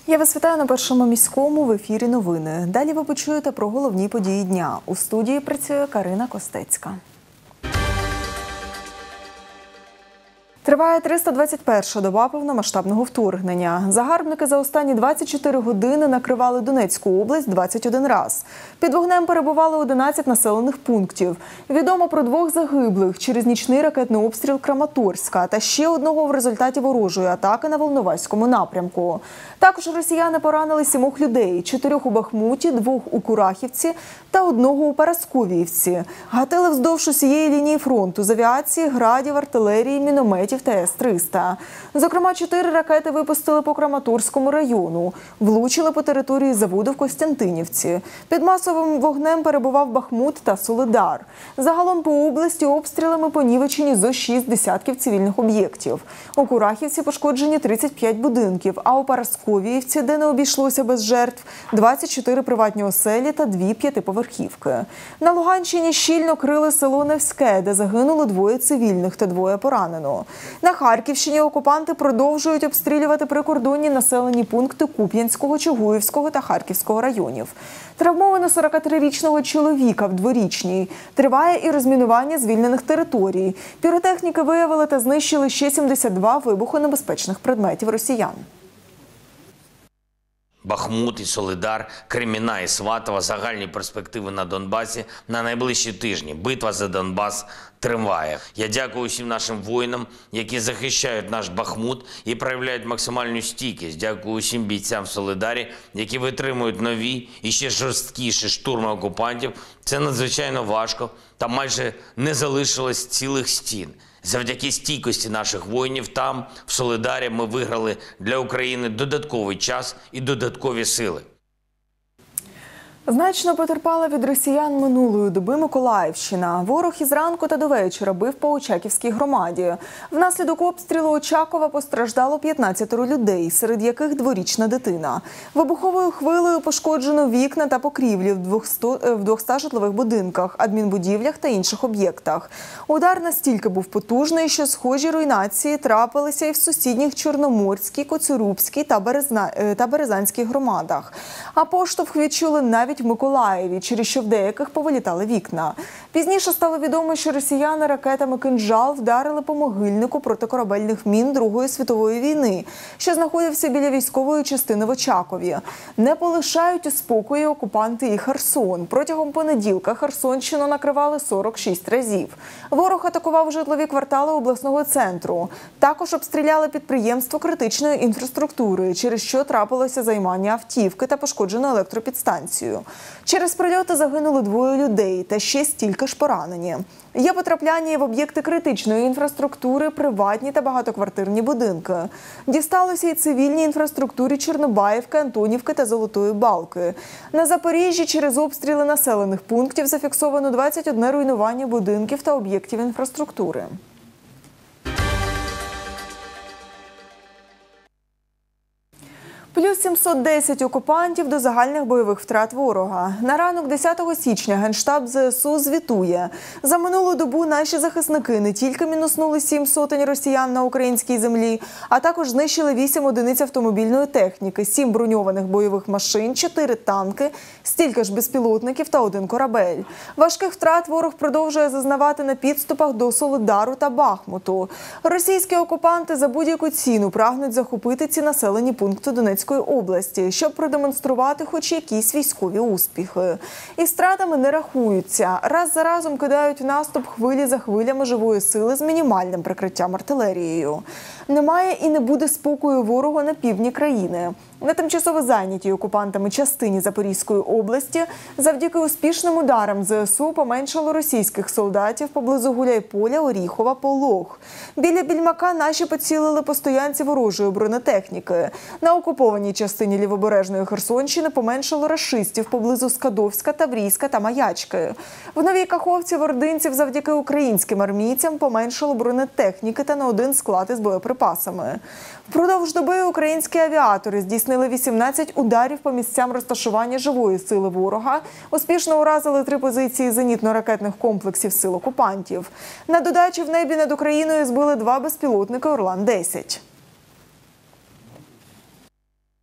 Я вас вітаю на Першому міському, в ефірі новини. Далі ви почуєте про головні події дня. У студії працює Карина Костецька. Триває 321-ша доба повномасштабного вторгнення. Загарбники за останні 24 години накривали Донецьку область 21 раз. Під вогнем перебували 11 населених пунктів. Відомо про 2 загиблих через нічний ракетний обстріл Краматорська та ще одного в результаті ворожої атаки на Волноваському напрямку. Також росіяни поранили 7 людей – 4 у Бахмуті, 2 у Курахівці та 1 у Парасковіївці. Гатили вздовж усієї лінії фронту з авіації, градів, артилерії, мінометів та С-300. Зокрема, 4 ракети випустили по Краматорському району. Влучили по території заводу в Костянтинівці. Під масовим вогнем перебував Бахмут та Солидар. Загалом по області обстрілами понівечені зо 6 десятків цивільних об'єктів. У Курахівці пошкоджені 35 будинків, а у Парасковіївці, де не обійшлося без жертв, 24 приватні оселі та 2 п'ятиповерхівки. На Луганщині щільно крили село Невське, де загинуло 2 цивільних та 2 поранено. На Харківщині окупанти продовжують обстрілювати прикордонні населені пункти Куп'янського, Чугуївського та Харківського районів. Травмовано 43-річного чоловіка в Дворічній. Триває і розмінування звільнених територій. Піротехніки виявили та знищили ще 72 вибухонебезпечних предметів росіян. Бахмут і Солидар, Креміна і Сватово – загальні перспективи на Донбасі на найближчі тижні. Битва за Донбас триває. Я дякую всім нашим воїнам, які захищають наш Бахмут і проявляють максимальну стійкість. Дякую усім бійцям в Солидарі, які витримують нові і ще жорсткіші штурми окупантів. Це надзвичайно важко, там майже не залишилось цілих стін. Завдяки стійкості наших воїнів там, в Солидарі, ми виграли для України додатковий час і додаткові сили. Значно потерпала від росіян минулої доби Миколаївщина. Ворог із ранку та до вечора бив по Очаківській громаді. Внаслідок обстрілу Очакова постраждало 15 людей, серед яких 2-річна дитина. Вибуховою хвилею пошкоджено вікна та покрівлі в 200 житлових будинках, адмінбудівлях та інших об'єктах. Удар настільки був потужний, що схожі руйнації трапилися і в сусідніх Чорноморській, Коцюрубській та Березанській громадах. А поштовх відчули навіть в Миколаєві, через що в деяких повилітали вікна. Пізніше стало відомо, що росіяни ракетами «Кинжал» вдарили по могильнику протикорабельних мін Другої світової війни, що знаходився біля військової частини в Очакові. Не полишають у спокої окупанти і Херсон. Протягом понеділка Херсонщину накривали 46 разів. Ворог атакував житлові квартали обласного центру. Також обстріляли підприємство критичної інфраструктури, через що трапилося займання автівки та пошкоджено електропідстанцію. Через прильоти загинули 2 людей та ще стільки ж поранені. Є потрапляння в об'єкти критичної інфраструктури, приватні та багатоквартирні будинки. Дісталося й цивільній інфраструктурі Чорнобаївки, Антонівки та Золотої Балки. На Запоріжжі через обстріли населених пунктів зафіксовано 21 руйнування будинків та об'єктів інфраструктури. Плюс 710 окупантів до загальних бойових втрат ворога. На ранок 10 січня Генштаб ЗСУ звітує. За минулу добу наші захисники не тільки мінуснули 7 сотень росіян на українській землі, а також знищили 8 одиниць автомобільної техніки, 7 броньованих бойових машин, 4 танки, стільки ж безпілотників та 1 корабель. Важких втрат ворог продовжує зазнавати на підступах до Солидару та Бахмуту. Російські окупанти за будь-яку ціну прагнуть захопити ці населені пункти Донецької області, щоб продемонструвати хоч якісь військові успіхи. І стратами не рахуються. Раз за разом кидають в наступ хвилі за хвилями живої сили з мінімальним прикриттям артилерією. Немає і не буде спокою ворогу на півдні країни. На тимчасово зайнятій окупантами частині Запорізької області завдяки успішним ударам ЗСУ поменшало російських солдатів поблизу Гуляйполя, Оріхова, Полог. Біля Більмака наші поцілили по стоянці ворожої бронетехніки. На окупованій частині лівобережної Херсонщини поменшало рашистів поблизу Скадовська, Таврійська та Маячки. В Новій Каховці в ординців завдяки українським армійцям поменшало бронетехніки та на 1 склад із боєприпасами. Впродовж доби українські авіатори здійснили 18 ударів по місцям розташування живої сили ворога, успішно уразили 3 позиції зенітно-ракетних комплексів сил окупантів. На додачу в небі над Україною збили 2 безпілотники «Орлан-10».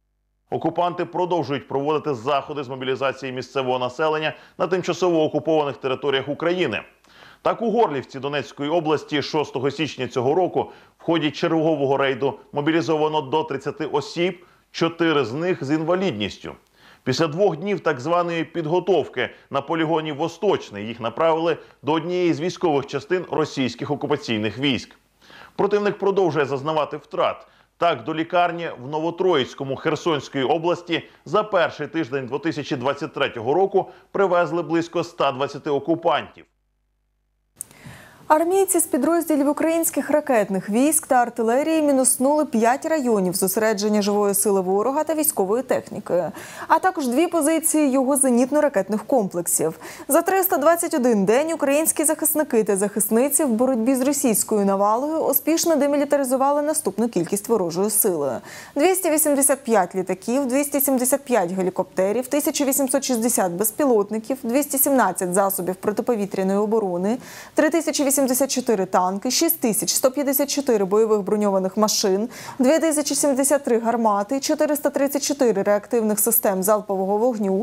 Окупанти продовжують проводити заходи з мобілізації місцевого населення на тимчасово окупованих територіях України. Так, у Горлівці Донецької області 6 січня цього року в ході чергового рейду мобілізовано до 30 осіб, 4 з них з інвалідністю. Після 2 днів так званої підготовки на полігоні Восточний їх направили до однієї з військових частин російських окупаційних військ. Противник продовжує зазнавати втрат. Так, до лікарні в Новотроїцькому Херсонської області за перший тиждень 2023 року привезли близько 120 окупантів. Армійці з підрозділів українських ракетних військ та артилерії мінуснули 5 районів зосередження живої сили ворога та військової техніки, а також 2 позиції його зенітно-ракетних комплексів. За 321 день українські захисники та захисниці в боротьбі з російською навалою успішно демілітаризували наступну кількість ворожої сили: 285 літаків, 275 гелікоптерів, 1860 безпілотників, 217 засобів протиповітряної оборони, 3084 танки, 6154 бойових броньованих машин, 2073 гармати, 434 реактивних систем залпового вогню,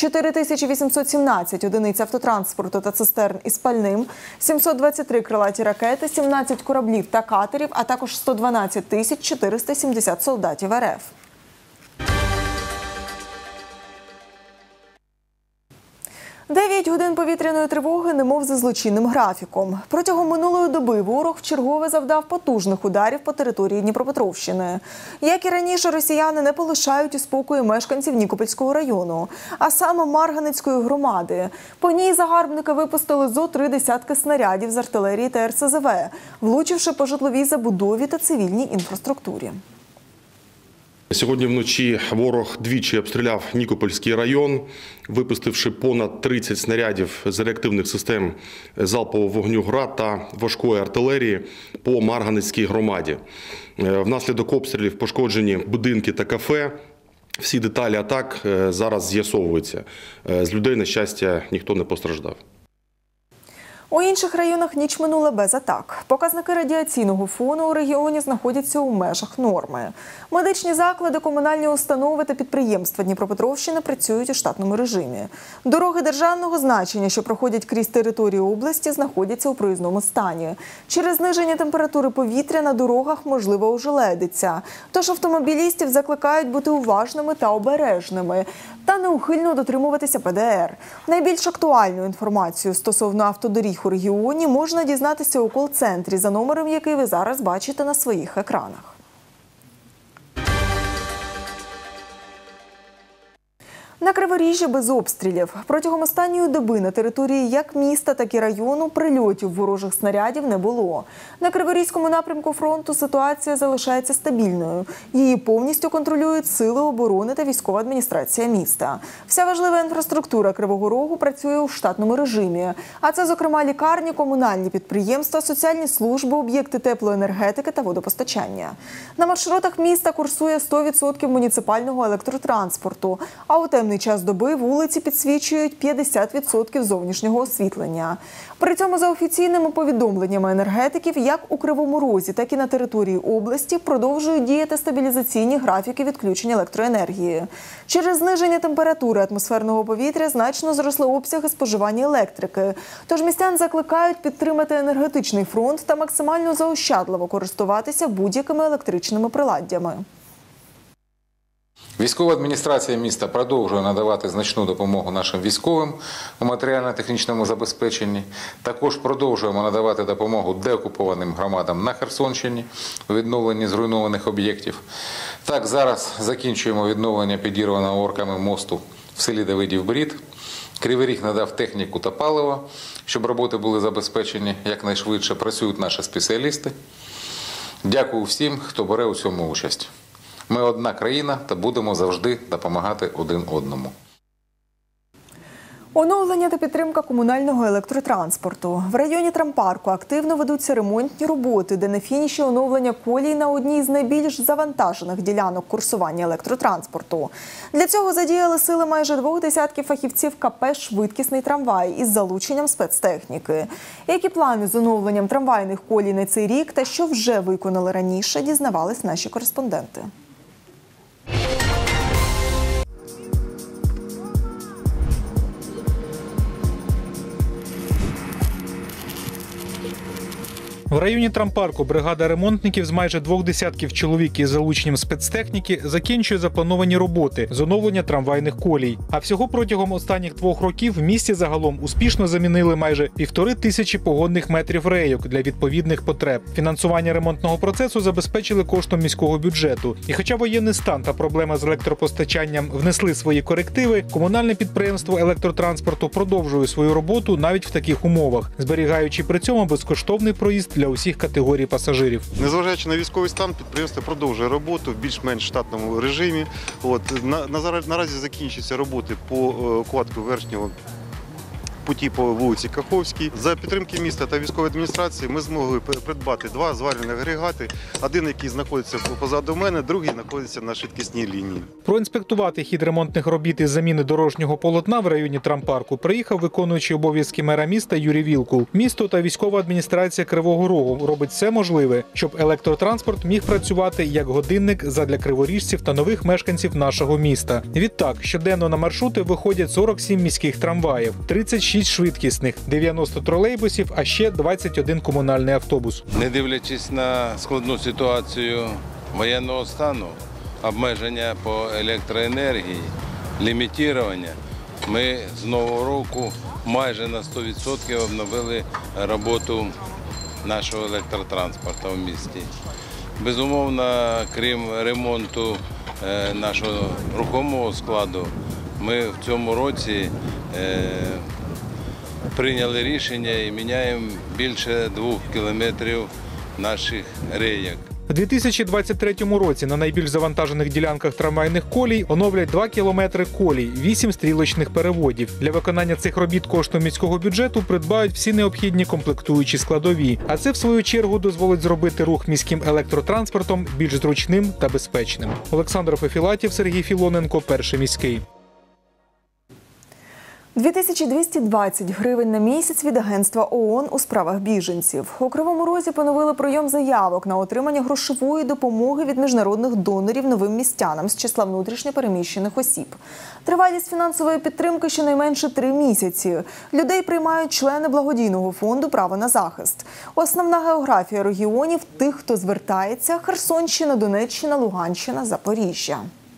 4817 одиниць автотранспорту та цистерн із пальним, 723 крилаті ракети, 17 кораблів та катерів, а також 112 470 солдатів РФ. Дев'ять годин повітряної тривоги, немов за злочинним графіком. Протягом минулої доби ворог вчергове завдав потужних ударів по території Дніпропетровщини. Як і раніше, росіяни не полишають у спокої мешканців Нікопольського району, а саме Марганецької громади. По ній загарбники випустили зо 3 десятки снарядів з артилерії та РСЗВ, влучивши по житловій забудові та цивільній інфраструктурі. Сьогодні вночі ворог двічі обстріляв Нікопольський район, випустивши понад 30 снарядів з реактивних систем залпового вогню «Град» та важкої артилерії по Марганецькій громаді. Внаслідок обстрілів пошкоджені будинки та кафе. Всі деталі атак зараз з'ясовуються. З людей, на щастя, ніхто не постраждав. У інших районах ніч минула без атак. Показники радіаційного фону у регіоні знаходяться у межах норми. Медичні заклади, комунальні установи та підприємства Дніпропетровщини працюють у штатному режимі. Дороги державного значення, що проходять крізь територію області, знаходяться у проїзному стані. Через зниження температури повітря на дорогах можливо ожеледиця. Тож автомобілістів закликають бути уважними та обережними та неухильно дотримуватися ПДР. Найбільш актуальну інформацію стосовно автодоріг у регіоні можна дізнатися у кол-центрі, за номером який ви зараз бачите на своїх екранах. На Криворіжжі без обстрілів. Протягом останньої доби на території як міста, так і району прильотів ворожих снарядів не було. На Криворізькому напрямку фронту ситуація залишається стабільною. Її повністю контролюють сили оборони та військова адміністрація міста. Вся важлива інфраструктура Кривого Рогу працює у штатному режимі. А це, зокрема, лікарні, комунальні підприємства, соціальні служби, об'єкти теплоенергетики та водопостачання. На маршрутах міста курсує 100% муніципального електротранспорту, а у темний час доби вулиці підсвічують 50% зовнішнього освітлення. При цьому, за офіційними повідомленнями енергетиків, як у Кривому Розі, так і на території області продовжують діяти стабілізаційні графіки відключення електроенергії. Через зниження температури атмосферного повітря значно зросли обсяги споживання електрики. Тож містян закликають підтримати енергетичний фронт та максимально заощадливо користуватися будь-якими електричними приладдями. Військова адміністрація міста продовжує надавати значну допомогу нашим військовим у матеріально-технічному забезпеченні. Також продовжуємо надавати допомогу деокупованим громадам на Херсонщині у відновленні зруйнованих об'єктів. Так, зараз закінчуємо відновлення підірваного орками мосту в селі Давидів-Брід. Кривий Ріг надав техніку та паливо, щоб роботи були забезпечені якнайшвидше. Працюють наші спеціалісти. Дякую всім, хто бере у цьому участь. Ми одна країна та будемо завжди допомагати один одному. Оновлення та підтримка комунального електротранспорту. В районі Трампарку активно ведуться ремонтні роботи, де на фініші оновлення колій на одній з найбільш завантажених ділянок курсування електротранспорту. Для цього задіяли сили майже 2 десятків фахівців КП «Швидкісний трамвай» із залученням спецтехніки. Які плани з оновленням трамвайних колій на цей рік та що вже виконали раніше, дізнавались наші кореспонденти. В районі трампарку бригада ремонтників з майже 2 десятків чоловік із залученням спецтехніки закінчує заплановані роботи з оновлення трамвайних колій. А всього протягом останніх 2 років в місті загалом успішно замінили майже 1500 погодних метрів рейок для відповідних потреб. Фінансування ремонтного процесу забезпечили коштом міського бюджету. І хоча воєнний стан та проблема з електропостачанням внесли свої корективи, комунальне підприємство електротранспорту продовжує свою роботу навіть в таких умовах, зберігаючи при цьому безкоштовний проїзд для усіх категорій пасажирів. Незважаючи на військовий стан, підприємство продовжує роботу в більш-менш штатному режимі. Наразі закінчуються роботи по укладку верхнього путі по вулиці Каховській. За підтримки міста та військової адміністрації ми змогли придбати 2 зварювальних агрегати. Один, який знаходиться позаду мене, другий знаходиться на швидкісній лінії. Проінспектувати хід ремонтних робіт із заміни дорожнього полотна в районі трампарку приїхав виконуючий обов'язки мера міста Юрій Вілкул. Місто та військова адміністрація Кривого Рогу робить все можливе, щоб електротранспорт міг працювати як годинник задля криворіжців та нових мешканців нашого міста. Відтак, щоденно на маршрути виходять 47 міських трамваїв, 36 швидкісних, 90 тролейбусів, а ще 21 комунальний автобус. Не дивлячись на складну ситуацію воєнного стану, обмеження по електроенергії, лімітування, ми з нового року майже на 100% обновили роботу нашого електротранспорту в місті. Безумовно, крім ремонту нашого рухомого складу, ми в цьому році прийняли рішення і міняємо більше 2 кілометрів наших рейок. У 2023 році на найбільш завантажених ділянках трамвайних колій оновлять 2 кілометри колій, 8 стрілочних переводів. Для виконання цих робіт коштом міського бюджету придбають всі необхідні комплектуючі складові. А це, в свою чергу, дозволить зробити рух міським електротранспортом більш зручним та безпечним. Олександр Фефілатів, Сергій Філоненко, Перший міський. 2220 гривень на місяць від Агентства ООН у справах біженців. У Кривому Розі поновили прийом заявок на отримання грошової допомоги від міжнародних донорів новим містянам з числа внутрішньо переміщених осіб. Тривалість фінансової підтримки щонайменше 3 місяці. Людей приймають члени благодійного фонду «Право на захист». Основна географія регіонів тих, хто звертається – Херсонщина, Донеччина, Луганщина, Запоріжжя.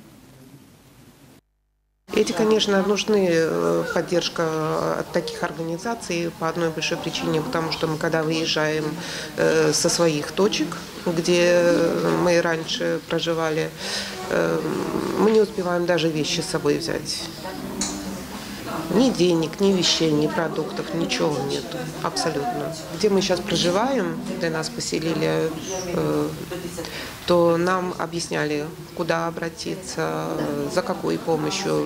Эти, конечно, нужны поддержка от таких организаций по одной большой причине, потому что мы, когда выезжаем со своих точек, где мы раньше проживали, мы не успеваем даже вещи с собой взять. Ни денег, ни вещей, ни продуктов, ничего нету, абсолютно. Где мы сейчас проживаем, где нас поселили, то нам объясняли, куда обратиться, за какой помощью.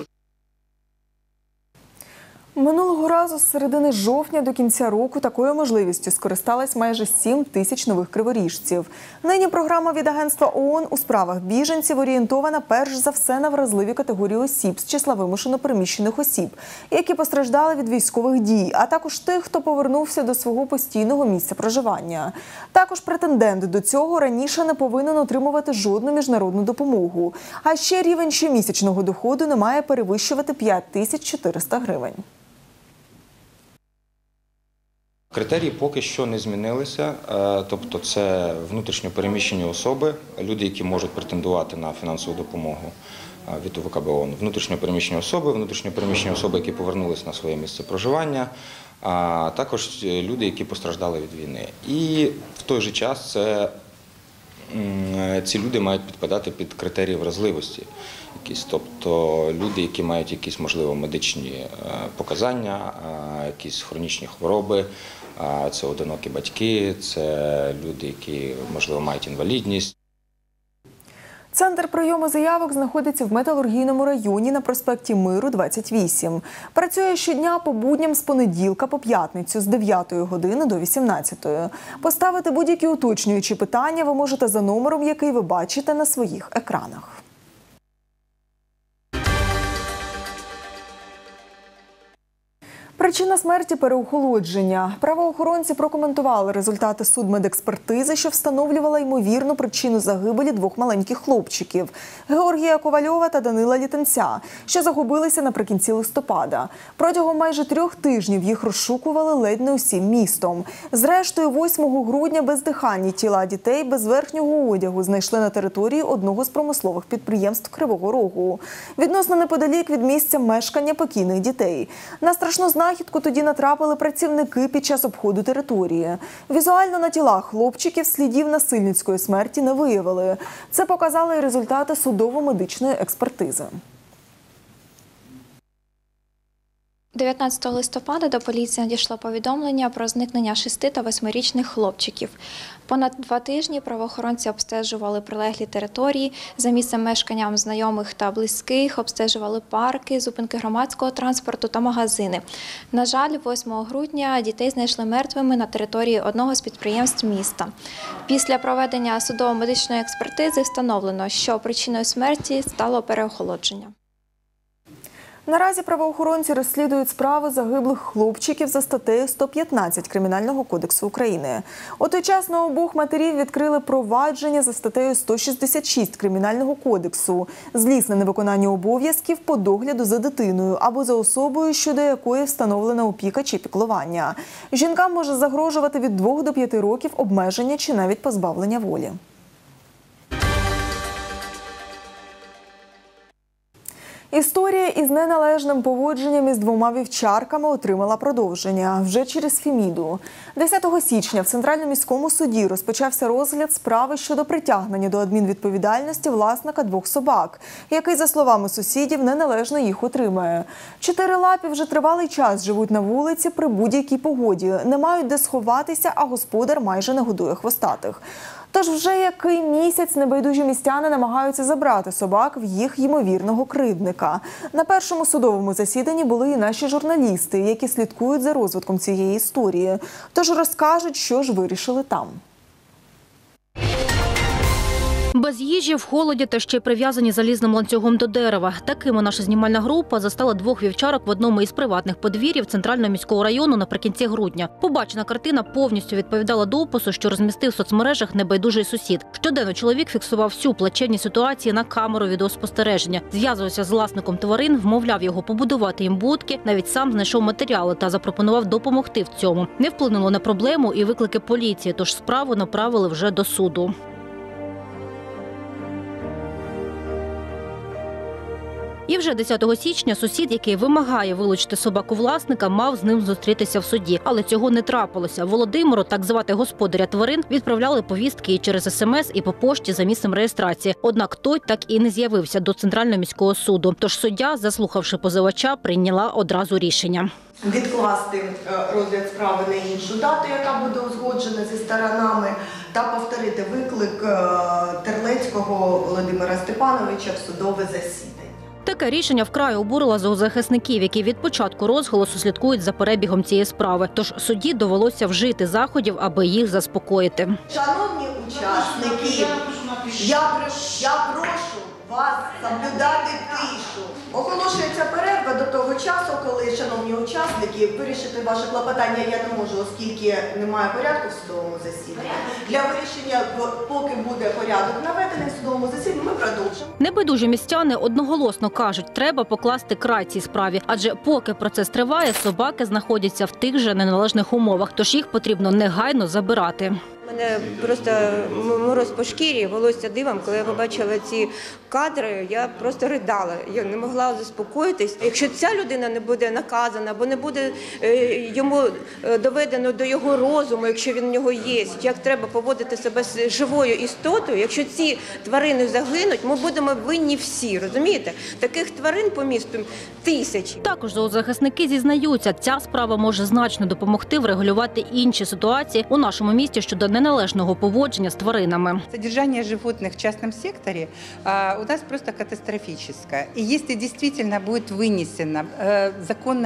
Минулого разу з середини жовтня до кінця року такою можливістю скористалось майже 7 тисяч нових криворіжців. Нині програма від Агентства ООН у справах біженців орієнтована перш за все на вразливі категорії осіб з числа вимушено переміщених осіб, які постраждали від військових дій, а також тих, хто повернувся до свого постійного місця проживання. Також претендент до цього раніше не повинен отримувати жодну міжнародну допомогу. А ще рівень щомісячного доходу не має перевищувати 5400 гривень. Критерії поки що не змінилися, тобто це внутрішньо переміщені особи, люди, які можуть претендувати на фінансову допомогу від УВКБ ООН, внутрішньо переміщені особи, які повернулися на своє місце проживання, а також люди, які постраждали від війни. І в той же час ці люди мають підпадати під критерії вразливості, тобто люди, які мають якісь, можливо, медичні показання, якісь хронічні хвороби, це одинокі батьки, це люди, які, можливо, мають інвалідність. Центр прийому заявок знаходиться в Металургійному районі на проспекті Миру, 28. Працює щодня по будням з понеділка по п'ятницю з 9 години до 18. Поставити будь-які уточнюючі питання ви можете за номером, який ви бачите на своїх екранах. Причина смерті – переохолодження. Правоохоронці прокоментували результати судмедекспертизи, що встановлювала ймовірну причину загибелі двох маленьких хлопчиків – Георгія Ковальова та Данила Літенця, що загубилися наприкінці листопада. Протягом майже 3 тижнів їх розшукували ледь не усім містом. Зрештою, 8 грудня бездиханні тіла дітей без верхнього одягу знайшли на території одного з промислових підприємств Кривого Рогу. Відносно неподалік від місця мешкання покійних дітей. На страшну знахідку тоді натрапили працівники під час обходу території. Візуально на тілах хлопчиків слідів насильницької смерті не виявили. Це показали і результати судово-медичної експертизи. 19 листопада до поліції надійшло повідомлення про зникнення 6 та 8-річних хлопчиків. Понад 2 тижні правоохоронці обстежували прилеглі території, за місцем мешкання знайомих та близьких, обстежували парки, зупинки громадського транспорту та магазини. На жаль, 8 грудня дітей знайшли мертвими на території одного з підприємств міста. Після проведення судово-медичної експертизи встановлено, що причиною смерті стало переохолодження. Наразі правоохоронці розслідують справи загиблих хлопчиків за статтею 115 Кримінального кодексу України. У той час на обох матерів відкрили провадження за статтею 166 Кримінального кодексу – злісне невиконання обов'язків по догляду за дитиною або за особою, щодо якої встановлена опіка чи піклування. Жінкам може загрожувати від 2 до 5 років обмеження чи навіть позбавлення волі. Історія із неналежним поводженням із 2 вівчарками отримала продовження вже через Феміду. 10 січня в Центральному міському суді розпочався розгляд справи щодо притягнення до адмінвідповідальності власника 2 собак, який, за словами сусідів, неналежно їх утримує. 4-лапі вже тривалий час живуть на вулиці при будь-якій погоді, не мають де сховатися, а господар майже не годує хвостатих. Тож вже який місяць небайдужі містяни намагаються забрати собак в їх ймовірного кривдника. На першому судовому засіданні були і наші журналісти, які слідкують за розвитком цієї історії. Тож розкажуть, що ж вирішили там. Без їжі, в холоді та ще й прив'язані залізним ланцюгом до дерева. Такими наша знімальна група застала 2 вівчарок в одному із приватних подвір'їв Центрального міського району наприкінці грудня. Побачена картина повністю відповідала допису, що розмістив в соцмережах небайдужий сусід. Щоденно чоловік фіксував всю плачевні ситуації на камеру відеоспостереження. Зв'язувався з власником тварин, вмовляв його побудувати їм будки, навіть сам знайшов матеріали та запропонував допомогти в цьому. Не вплинуло на проблему і виклики поліції, тож справу направили вже до суду. І вже 10 січня сусід, який вимагає вилучити собаку власника, мав з ним зустрітися в суді. Але цього не трапилося. Володимиру, так звати господаря тварин, відправляли повістки і через СМС, і по пошті за місцем реєстрації. Однак той так і не з'явився до Центрального міського суду. Тож суддя, заслухавши позивача, прийняла одразу рішення. Відкласти розгляд справи на іншу дату, яка буде узгоджена зі сторонами, та повторити виклик Терлецького Володимира Степановича в судове засідання. Таке рішення вкрай обурило зоозахисників, які від початку розголосу слідкують за перебігом цієї справи. Тож судді довелося вжити заходів, аби їх заспокоїти. Шановні учасники, я прошу вас соблюдати тишу. Оголошується перерва до того часу, коли, шановні учасники, вирішити ваше клопотання я не можу, оскільки немає порядку в судовому засіданні. Для вирішення, поки буде порядок наведений в судовому засіданні, ми продовжимо. Небайдужі містяни одноголосно кажуть, треба покласти край цій справі. Адже поки процес триває, собаки знаходяться в тих же неналежних умовах, тож їх потрібно негайно забирати. Мене просто мороз по шкірі, волосся дивом. Коли я побачила ці кадри, я просто ридала. Я не могла заспокоїтись. Якщо ця людина не буде наказана, або не буде йому доведено до його розуму, якщо він в нього є, як треба поводити себе з живою істотою, якщо ці тварини загинуть, ми будемо винні всі, розумієте? Таких тварин по місту тисячі. Також зоозахисники зізнаються, ця справа може значно допомогти врегулювати інші ситуації у нашому місті щодо неналежного поводження з тваринами. Содержание животных в частном секторе у нас просто катастрофическое. И если действительно будет вынесено законное решение,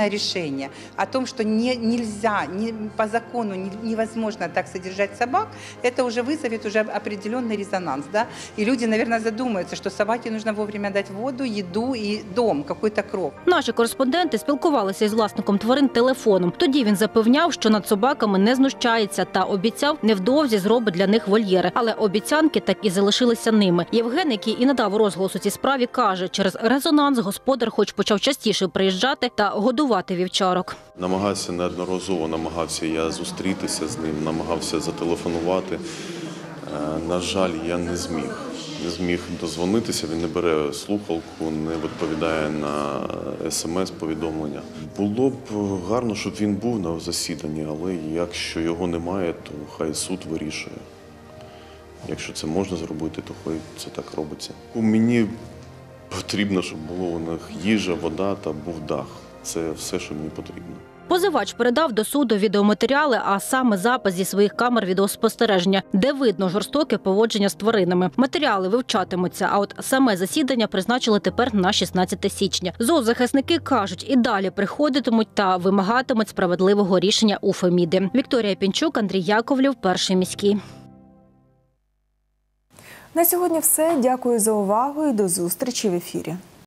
решение о том, что нельзя, по закону невозможно так содержать собак, это уже вызовет уже определенный резонанс. Да? И люди, наверное, задумаются, что собаке нужно вовремя дать воду, еду и дом, какой-то кров. Наші кореспонденти спілкувалися із власником тварин телефоном. Тоді він запевняв, що над собаками не знущається та обіцяв, невдовзі зробить для них вольєри. Але обіцянки так і залишилися ними. Євген, який і надав розголос у цій справі, каже, через резонанс господар хоч почав частіше приїжджати та годувати вівчарок. Неодноразово намагався я зустрітися з ним, намагався зателефонувати. На жаль, я не зміг дозвонитися, він не бере слухалку, не відповідає на смс-повідомлення. Було б гарно, щоб він був на засіданні, але якщо його немає, то хай суд вирішує. Якщо це можна зробити, то хай це так робиться. Мені потрібно, щоб було у них їжа, вода та був дах. Це все, що мені потрібно. Позивач передав до суду відеоматеріали, а саме запис зі своїх камер відеоспостереження, де видно жорстоке поводження з тваринами. Матеріали вивчатимуться, а от саме засідання призначили тепер на 16 січня. Зоозахисники кажуть, і далі приходитимуть та вимагатимуть справедливого рішення у Феміди. Вікторія Пінчук, Андрій Яковлєв, Перший міський. На сьогодні все. Дякую за увагу і до зустрічі в ефірі.